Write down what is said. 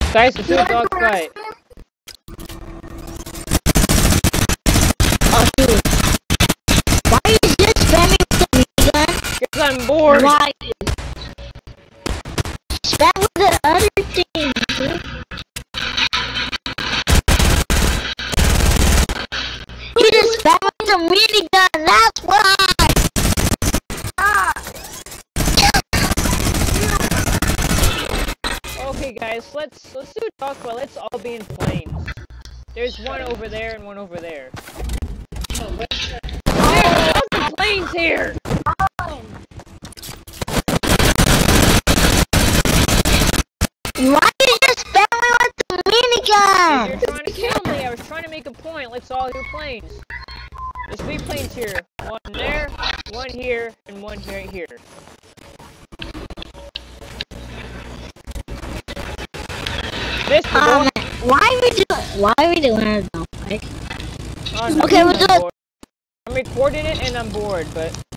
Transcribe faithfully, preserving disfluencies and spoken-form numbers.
Guys, let's do a dog fight. Oh, dude. Why is this spamming with the minigun? Because I'm bored. Why? Spam with the other thing, dude. You just spam with the minigun, that's why! Okay, guys, let's let's do a dog fight. Let's all be in planes. There's one over there and one over there. Oh, there's lots of planes here. Why are you just spamming with the minigun? You're trying to kill me. I was trying to make a point. Let's all do planes. There's three planes here. One there, one here, and one right here. Mister Um, why are we doing? Why are we doing it though? Like, Oh, no, okay, we'll do it. I'm recording it and I'm bored, but